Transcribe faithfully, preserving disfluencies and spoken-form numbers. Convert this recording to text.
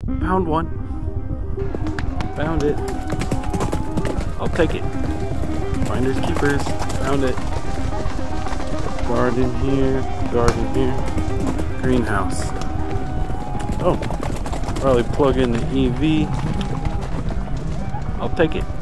Found one. Found it. I'll take it. Finders keepers. Found it. Garden here. Garden here. Greenhouse. Oh. Probably plug in the E V. I'll take it.